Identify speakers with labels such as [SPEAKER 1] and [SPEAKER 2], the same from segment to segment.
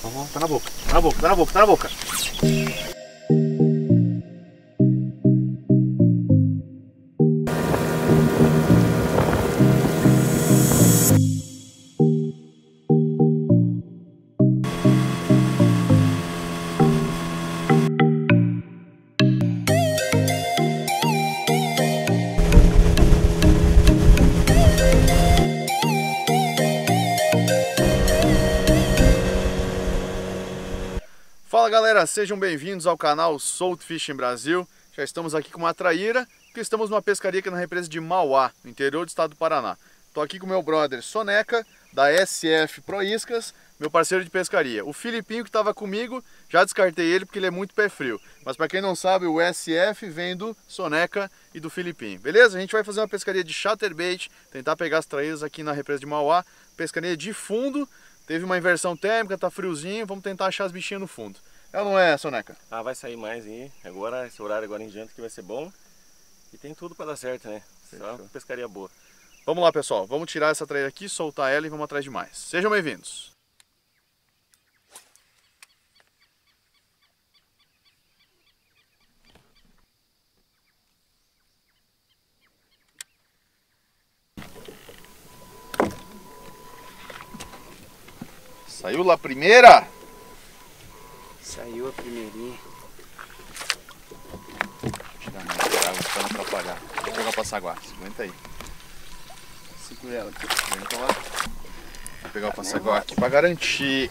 [SPEAKER 1] Ó, tá na boca, tá na boca, tá na boca, tá na boca. Fala galera, sejam bem-vindos ao canal Salt Fishing Brasil. Já estamos aqui com uma traíra, porque estamos numa pescaria aqui na represa de Mauá, no interior do estado do Paraná. Estou aqui com meu brother Soneca, da SF Pro Iscas, meu parceiro de pescaria. O Filipinho que estava comigo, já descartei ele porque ele é muito pé frio. Mas para quem não sabe, o SF vem do Soneca e do Filipinho. Beleza? A gente vai fazer uma pescaria de chatterbait, tentar pegar as traíras aqui na represa de Mauá. Pescaria de fundo, teve uma inversão térmica, tá friozinho, vamos tentar achar as bichinhas no fundo. É ou não é, Soneca?
[SPEAKER 2] Ah, vai sair mais aí. Agora, esse horário agora em diante que vai ser bom. E tem tudo para dar certo, né? Só uma pescaria boa.
[SPEAKER 1] Vamos lá, pessoal. Vamos tirar essa traíra aqui, soltar ela e vamos atrás de mais. Sejam bem-vindos. Saiu lá a primeira?
[SPEAKER 3] Saiu a primeirinha.
[SPEAKER 1] Tirar mais de água para não atrapalhar. Vou pegar o passaguá. Aguenta aí.
[SPEAKER 3] Segura ela aqui.
[SPEAKER 1] Aguenta lá. Vou pegar o passaguá aqui para garantir.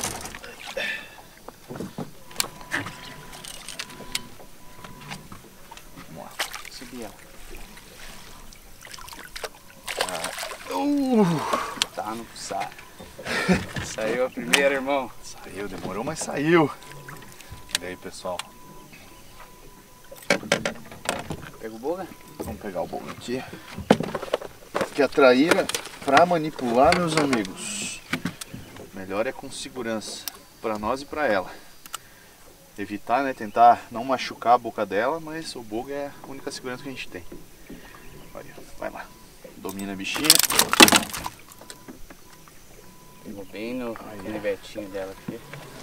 [SPEAKER 1] Vamos lá.
[SPEAKER 3] Subir ela. Tá no saco. Saiu a primeira, irmão.
[SPEAKER 1] Saiu, demorou, mas saiu. Olha aí, pessoal.
[SPEAKER 3] Pega o boga?
[SPEAKER 1] Vamos pegar o bolo aqui. Porque a traíra, para manipular, meus amigos, melhor é com segurança, para nós e para ela. Evitar, né, tentar não machucar a boca dela, mas o boga é a única segurança que a gente tem. Olha, vai lá. Domina a bichinha.
[SPEAKER 3] Pegou bem no canivetinho dela aqui.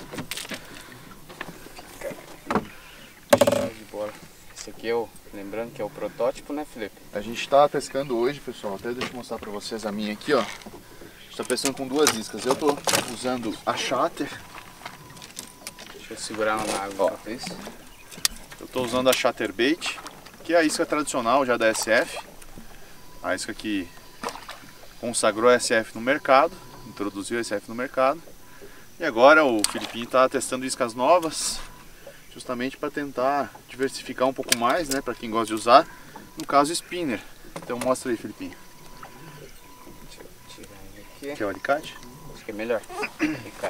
[SPEAKER 3] Show de bola. Esse aqui é o, lembrando que é o protótipo, né, Felipe?
[SPEAKER 1] A gente está pescando hoje, pessoal, até deixa eu mostrar para vocês a minha aqui, ó. A gente está pescando com duas iscas. Eu tô usando a Shatter.
[SPEAKER 3] Deixa eu segurar ela na água pra isso.
[SPEAKER 1] Eu tô usando a Chatterbait, que é a isca tradicional já da SF. A isca que consagrou a SF no mercado, introduziu a SF no mercado. E agora o Filipinho está testando iscas novas, justamente para tentar diversificar um pouco mais, né, para quem gosta de usar, no caso spinner. Então mostra aí, Filipinho.
[SPEAKER 3] Deixa eu tirar ele aqui.
[SPEAKER 1] Quer o alicate?
[SPEAKER 3] Acho que é melhor. Ficar.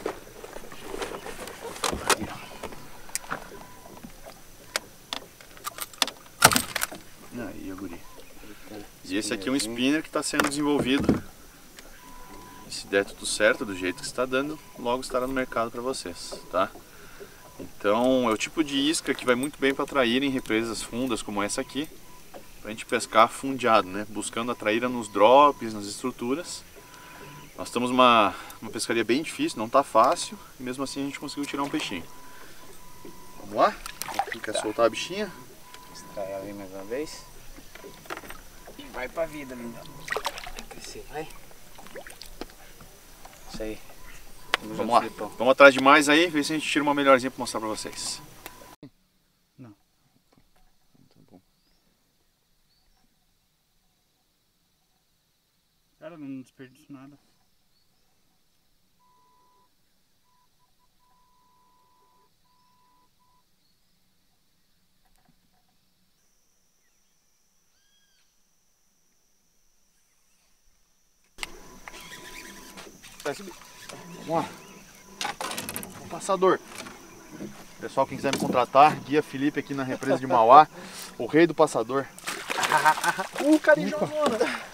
[SPEAKER 1] Aí, guri. E esse aqui é um spinner que está sendo desenvolvido. E se der tudo certo, do jeito que está dando, logo estará no mercado para vocês, tá? Então é o tipo de isca que vai muito bem para atrair em represas fundas como essa aqui, para a gente pescar fundeado, né? Buscando a traíra nos drops, nas estruturas. Nós estamos uma pescaria bem difícil, não está fácil, e mesmo assim a gente conseguiu tirar um peixinho. Vamos lá? Quer soltar a bichinha?
[SPEAKER 3] Extrai ela aí mais uma vez. E vai pra vida, linda. Vai crescer, vai. Isso aí.
[SPEAKER 1] Vamos lá, vamos atrás de mais aí, ver se a gente tira uma melhorzinha para mostrar para vocês.
[SPEAKER 3] Não.
[SPEAKER 1] Tá bom.
[SPEAKER 4] Cara, não desperdiço nada.
[SPEAKER 1] Vai subir. Vamos lá. O passador. Pessoal, quem quiser me contratar, guia Felipe aqui na represa de Mauá, o rei do passador. Carijãozona!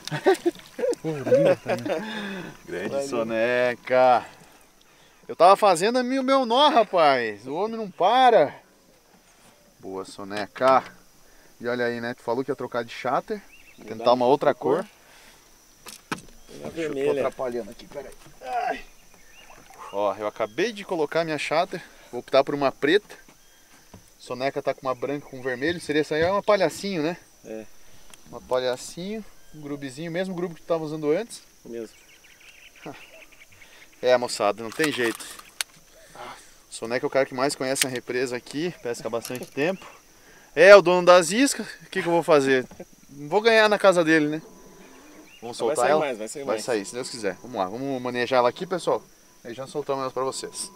[SPEAKER 1] Grande Soneca. Eu tava fazendo o meu nó, rapaz. O homem não para. Boa, Soneca. E olha aí, né? Tu falou que ia trocar de cháter. Tentar uma outra cor.
[SPEAKER 2] Uma
[SPEAKER 1] Deixa eu tô
[SPEAKER 2] vermelha.
[SPEAKER 1] atrapalhando aqui, peraí. Ai. Ó, eu acabei de colocar minha cháter, vou optar por uma preta. Soneca tá com uma branca com vermelho, seria essa aí, é uma palhacinho, né?
[SPEAKER 2] É.
[SPEAKER 1] Uma palhacinho, um grubezinho, mesmo grupo que tu tava usando antes.
[SPEAKER 2] Mesmo.
[SPEAKER 1] É, moçada, não tem jeito. Soneca é o cara que mais conhece a represa aqui, pesca há bastante tempo. É o dono das iscas, o que eu vou fazer? Vou ganhar na casa dele, né? Vamos soltar
[SPEAKER 2] vai sair
[SPEAKER 1] ela?
[SPEAKER 2] mais, vai sair
[SPEAKER 1] Vai
[SPEAKER 2] mais.
[SPEAKER 1] sair, se Deus quiser. Vamos lá, vamos manejar ela aqui, pessoal. Aí já soltamos elas pra vocês.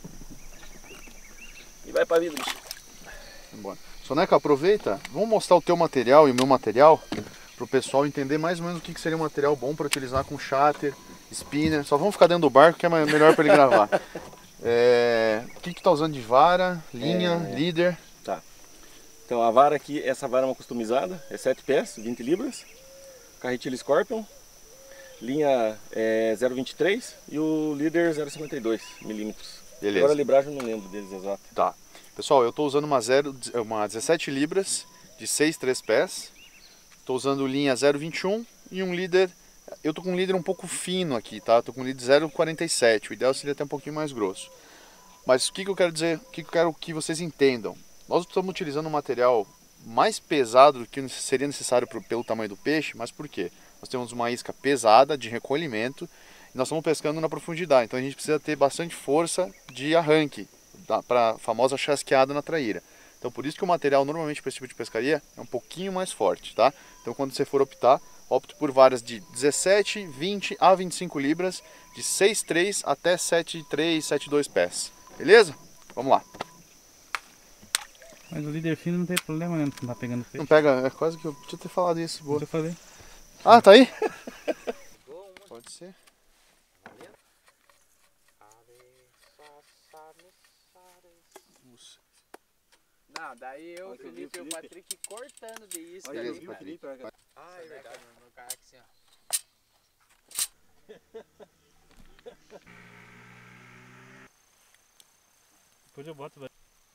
[SPEAKER 2] E vai pra vida, bicho.
[SPEAKER 1] Vambora. Soneca, aproveita, vamos mostrar o teu material e o meu material pro pessoal entender mais ou menos o que seria um material bom para utilizar com cháter, spinner. Só vamos ficar dentro do barco que é melhor para ele gravar. O que tu tá usando de vara, linha, líder?
[SPEAKER 2] Tá. Então a vara aqui, essa vara é uma customizada, é 7 pés, 20 libras. Carretilha Scorpion, linha 0,23 e o líder 0,52 milímetros.
[SPEAKER 1] Beleza.
[SPEAKER 2] Agora a libragem eu não lembro deles exato.
[SPEAKER 1] Tá. Pessoal, eu estou usando uma 17 libras de 6,3 pés. Estou usando linha 0,21 e um líder. Eu estou com um líder um pouco fino aqui, tá? Estou com um líder 0,47. O ideal seria até um pouquinho mais grosso. Mas o que eu quero dizer, o que eu quero que vocês entendam? Nós estamos utilizando um material mais pesado do que seria necessário pelo tamanho do peixe, mas por quê? Nós temos uma isca pesada de recolhimento e nós estamos pescando na profundidade, então a gente precisa ter bastante força de arranque para a famosa chasqueada na traíra. Então por isso que o material normalmente para esse tipo de pescaria é um pouquinho mais forte, tá? Então quando você for optar, opte por varas de 17, 20 a 25 libras, de 6,3 até 7,3, 7,2 pés. Beleza? Vamos lá.
[SPEAKER 4] Mas o líder fino não tem problema, né? Não tá pegando peixe.
[SPEAKER 1] Não pega, é quase que eu podia ter falado isso. Boa.
[SPEAKER 4] Eu falei.
[SPEAKER 1] Ah, tá aí? Pode ser.
[SPEAKER 3] Não, daí eu, o Felipe e o Patrick cortando de isca
[SPEAKER 1] Beleza,
[SPEAKER 3] ali, cara.
[SPEAKER 1] Patrick.
[SPEAKER 3] Ah, é verdade, meu cara aqui assim, ó.
[SPEAKER 4] Depois eu boto, velho.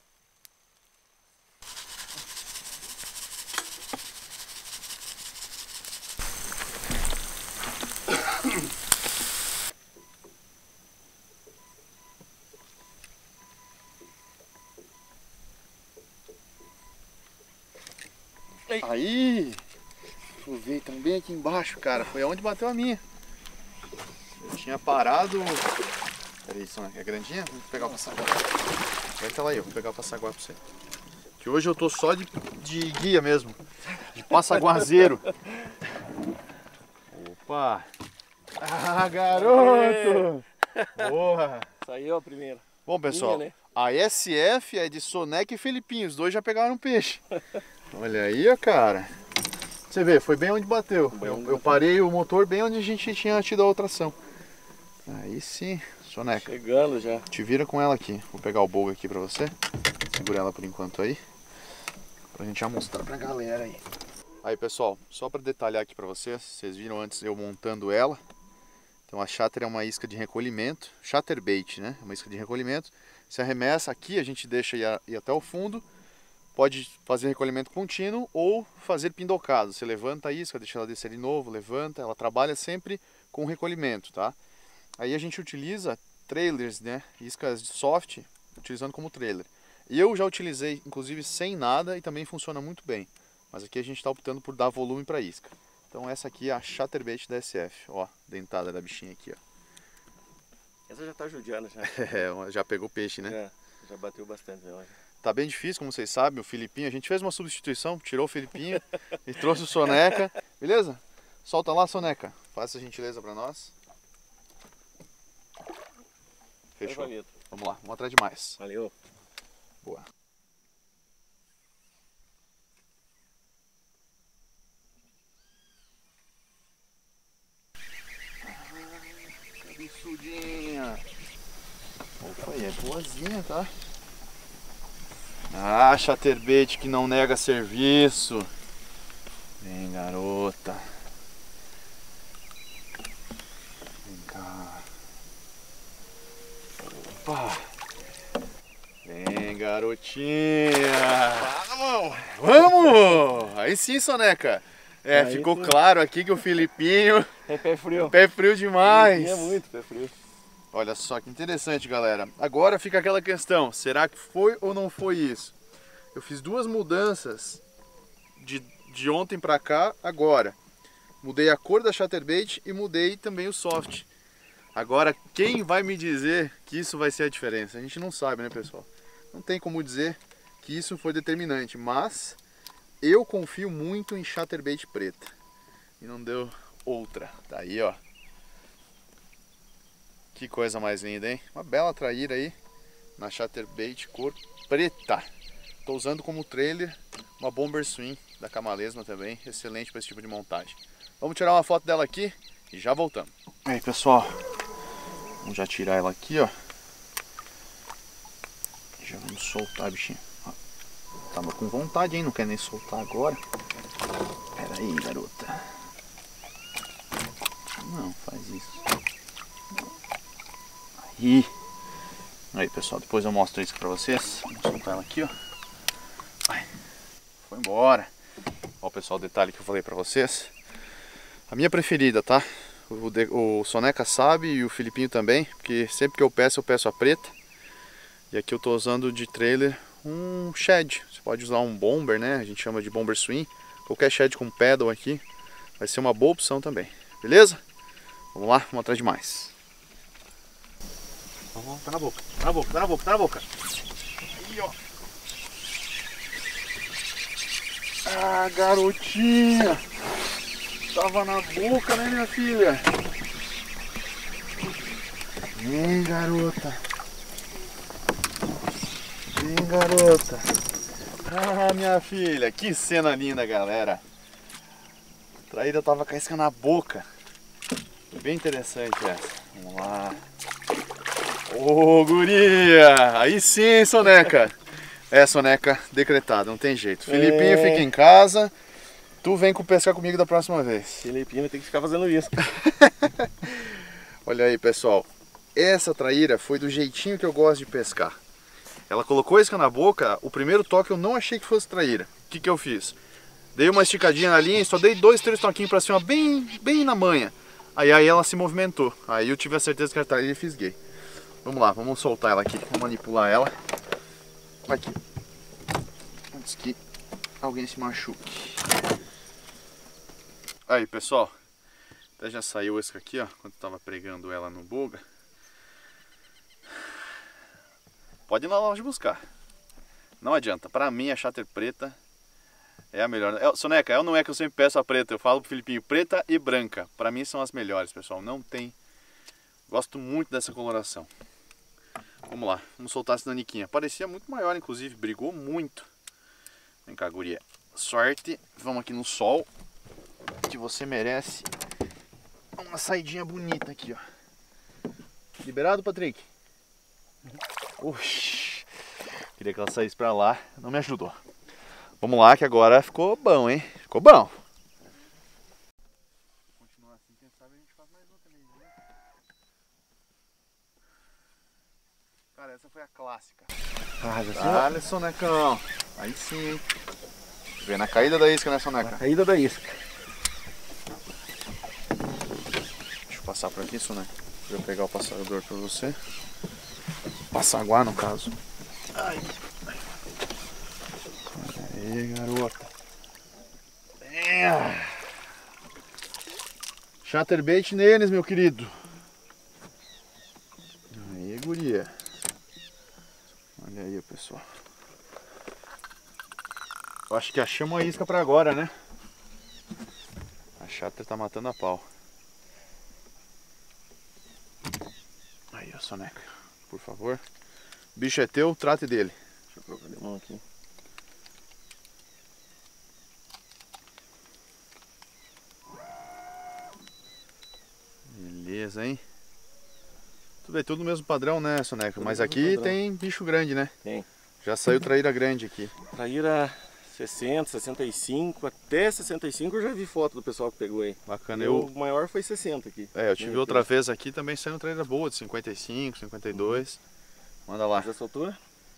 [SPEAKER 1] Aí, chovei também aqui embaixo, cara. Foi onde bateu a minha. Eu tinha parado. Peraí, isso é grandinha? Vou pegar o passaguá. Vai até lá aí, eu vou pegar o passaguá pra você. Que hoje eu tô só de guia mesmo. De passaguazeiro. Opa! Ah, garoto! Boa!
[SPEAKER 2] Saiu a primeira.
[SPEAKER 1] Bom, pessoal,
[SPEAKER 2] Minha, né?
[SPEAKER 1] a SF é de Soneca e Felipinho. Os dois já pegaram peixe. Olha aí, ó, cara. Você vê, foi bem onde bateu. Eu parei o motor bem onde a gente tinha tido a outra ação. Aí sim, Soneca.
[SPEAKER 2] Chegando já.
[SPEAKER 1] Te vira com ela aqui. Vou pegar o boga aqui pra você. Segura ela por enquanto aí. Pra gente já mostrar pra galera aí. Aí, pessoal, só pra detalhar aqui pra vocês. Vocês viram antes eu montando ela. Então a cháter é uma isca de recolhimento. Cháter bait, né? Uma isca de recolhimento. Se arremessa aqui, a gente deixa ir até o fundo. Pode fazer recolhimento contínuo ou fazer pindocado. Você levanta a isca, deixa ela descer de novo, levanta. Ela trabalha sempre com recolhimento, tá? Aí a gente utiliza trailers, né? Iscas soft, utilizando como trailer. E eu já utilizei, inclusive, sem nada e também funciona muito bem. Mas aqui a gente está optando por dar volume para a isca. Então essa aqui é a Chatterbait da SF. Ó, dentada da bichinha aqui, ó.
[SPEAKER 2] Essa já tá judiando já.
[SPEAKER 1] É, já pegou peixe, né?
[SPEAKER 2] Já bateu bastante já.
[SPEAKER 1] Tá bem difícil, como vocês sabem, o Filipinho. A gente fez uma substituição, tirou o Filipinho e trouxe o Soneca. Beleza? Solta lá, Soneca. Faça a gentileza para nós. Fechou. Vamos lá, vamos atrás de mais.
[SPEAKER 2] Valeu.
[SPEAKER 1] Boa. Cabeçudinha. Opa, é boazinha, tá? Ah, Chatterbait que não nega serviço. Vem, garota. Vem cá. Opa. Vem, garotinha.
[SPEAKER 2] Vamos!
[SPEAKER 1] Vamos! Aí sim, Soneca. É,
[SPEAKER 2] Aí
[SPEAKER 1] ficou
[SPEAKER 2] sim.
[SPEAKER 1] claro aqui que o Filipinho...
[SPEAKER 2] É pé frio.
[SPEAKER 1] Pé frio demais.
[SPEAKER 2] É muito pé frio.
[SPEAKER 1] Olha só que interessante, galera. Agora fica aquela questão, será que foi ou não foi isso? Eu fiz duas mudanças de ontem pra cá, agora. Mudei a cor da chatterbait e mudei também o soft. Agora, quem vai me dizer que isso vai ser a diferença? A gente não sabe, né, pessoal? Não tem como dizer que isso foi determinante, mas eu confio muito em chatterbait preta. E não deu outra. Tá aí, ó. Que coisa mais linda, hein? Uma bela traíra aí na chatterbait cor preta. Tô usando como trailer uma Bomber Swing da Camalesma também. Excelente para esse tipo de montagem. Vamos tirar uma foto dela aqui e já voltamos. Aí, pessoal. Vamos já tirar ela aqui, ó. Já vamos soltar a bichinha. Ó, tava com vontade, hein? Não quer nem soltar agora. Pera aí, garota. Não, faz isso. Aí, pessoal, depois eu mostro isso pra vocês. Vamos soltar ela aqui, ó. Ai, foi embora. Ó, pessoal, o detalhe que eu falei pra vocês. A minha preferida, tá? O Soneca sabe e o Filipinho também, porque sempre que eu peço a preta. E aqui eu tô usando de trailer um shed. Você pode usar um bomber, né? A gente chama de bomber swing. Qualquer shed com pedal aqui vai ser uma boa opção também. Beleza? Vamos lá, vamos atrás de mais. Tá na boca, tá na boca, tá na boca, tá na boca. Aí, ó. Ah, garotinha. Tava na boca, né, minha filha? Vem, garota. Vem, garota. Ah, minha filha. Que cena linda, galera. A traíra tava com a isca na boca. Bem interessante essa. Vamos lá. Ô, guria! Aí sim, Soneca. É, Soneca, decretado, não tem jeito. Filipinho fica em casa. Tu vem pescar comigo da próxima vez.
[SPEAKER 2] Filipinho vai ter que ficar fazendo isso.
[SPEAKER 1] Olha aí, pessoal. Essa traíra foi do jeitinho que eu gosto de pescar. Ela colocou a isca na boca. O primeiro toque eu não achei que fosse traíra. O que que eu fiz? Dei uma esticadinha na linha e só dei 2, 3 toquinhos pra cima, bem na manha. Aí ela se movimentou. Aí eu tive a certeza que era traíra e fisguei. Vamos lá, vamos soltar ela aqui. Vamos manipular ela. Aqui. Antes que alguém se machuque. Aí, pessoal. Até já saiu a isca aqui, ó. Quando eu tava pregando ela no boga. Pode ir na loja buscar. Não adianta. Pra mim, a chatter preta é a melhor. Soneca, eu não é que eu sempre peço a preta. Eu falo pro Filipinho, preta e branca. Pra mim são as melhores, pessoal. Não tem... Gosto muito dessa coloração. Vamos lá. Vamos soltar essa naniquinha. Parecia muito maior, inclusive. Brigou muito. Vem cá, guria. Sorte. Vamos aqui no sol. Que você merece. Uma saidinha bonita aqui, ó. Liberado, Patrick? Oxi. Queria que ela saísse pra lá. Não me ajudou. Vamos lá, que agora ficou bom, hein? Ficou bom. Continuar assim, quem sabe a gente faz mais uma também, né? Cara, essa foi a clássica. Olha, Sonecão. Aí sim, hein? Vem na caída da isca, né, Soneca?
[SPEAKER 2] Na caída da isca.
[SPEAKER 1] Deixa eu passar por aqui, Soneca. Deixa eu pegar o passador pra você. Passaguá, no caso. Ai. Aí, garota. Chatterbait neles, meu querido. Aí, guria. Olha aí, pessoal. Eu acho que achamos a isca pra agora, né? A chatter tá matando a pau. Aí, ó, Soneca. Por favor. O bicho é teu, trate dele.
[SPEAKER 2] Deixa eu colocar de mão aqui.
[SPEAKER 1] Beleza, hein? Tudo é tudo no mesmo padrão, né, Soneca? Tudo mas aqui padrão. Tem bicho grande, né?
[SPEAKER 2] Tem.
[SPEAKER 1] Já saiu traíra grande aqui.
[SPEAKER 2] Traíra 60, 65, até 65 eu já vi foto do pessoal que pegou aí.
[SPEAKER 1] Bacana.
[SPEAKER 2] O maior foi 60 aqui.
[SPEAKER 1] É, eu tive outra vez aqui também saiu traíra boa, de 55, 52. Manda lá.
[SPEAKER 2] Já soltou?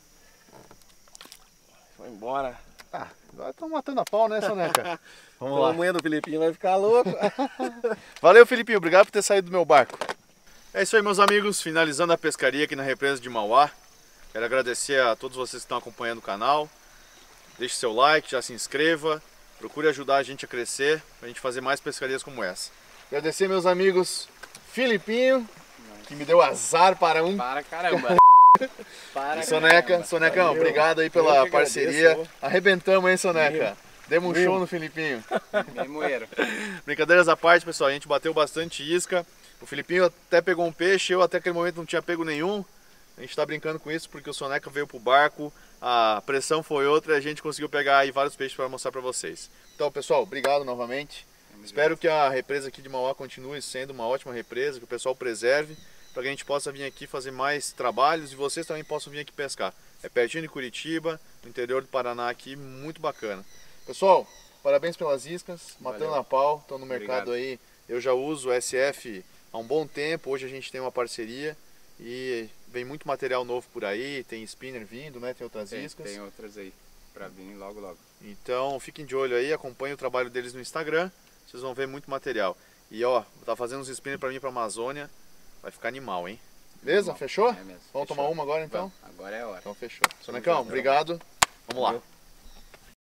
[SPEAKER 2] Foi embora.
[SPEAKER 1] Ah, agora estão matando a pau, né, Soneca? Vamos lá.
[SPEAKER 2] A manhã do Filipinho vai ficar louco.
[SPEAKER 1] Valeu, Filipinho. Obrigado por ter saído do meu barco. É isso aí, meus amigos, finalizando a pescaria aqui na represa de Mauá. Quero agradecer a todos vocês que estão acompanhando o canal. Deixe seu like, já se inscreva, procure ajudar a gente a crescer, pra gente fazer mais pescarias como essa. Agradecer meus amigos Filipinho, que me deu azar para um.
[SPEAKER 3] Para caramba.
[SPEAKER 1] E Soneca, Sonecão, obrigado aí pela parceria. Arrebentamos, hein, Soneca? Demos um show no Filipinho.
[SPEAKER 3] Memoeiro.
[SPEAKER 1] Brincadeiras à parte, pessoal, a gente bateu bastante isca. O Filipinho até pegou um peixe, eu até aquele momento não tinha pego nenhum. A gente tá brincando com isso porque o Soneca veio pro barco, a pressão foi outra e a gente conseguiu pegar aí vários peixes para mostrar para vocês. Então, pessoal, obrigado novamente. Espero que a represa aqui de Mauá continue sendo uma ótima represa, que o pessoal preserve, para que a gente possa vir aqui fazer mais trabalhos e vocês também possam vir aqui pescar. É pertinho de Curitiba, no interior do Paraná aqui, muito bacana. Pessoal, parabéns pelas iscas, matando a pau, estão no mercado aí. Eu já uso o SF há um bom tempo, hoje a gente tem uma parceria e vem muito material novo por aí, tem spinner vindo, né? Tem outras iscas.
[SPEAKER 3] Tem outras aí, pra vir logo logo.
[SPEAKER 1] Então fiquem de olho aí, acompanhem o trabalho deles no Instagram, vocês vão ver muito material. E ó, tá fazendo uns spinner pra mim pra Amazônia, vai ficar animal, hein? Beleza? Fechou?
[SPEAKER 3] É mesmo.
[SPEAKER 1] Vamos tomar uma agora então?
[SPEAKER 3] Agora é a hora.
[SPEAKER 1] Então fechou. Sonecão, obrigado. Vamos lá.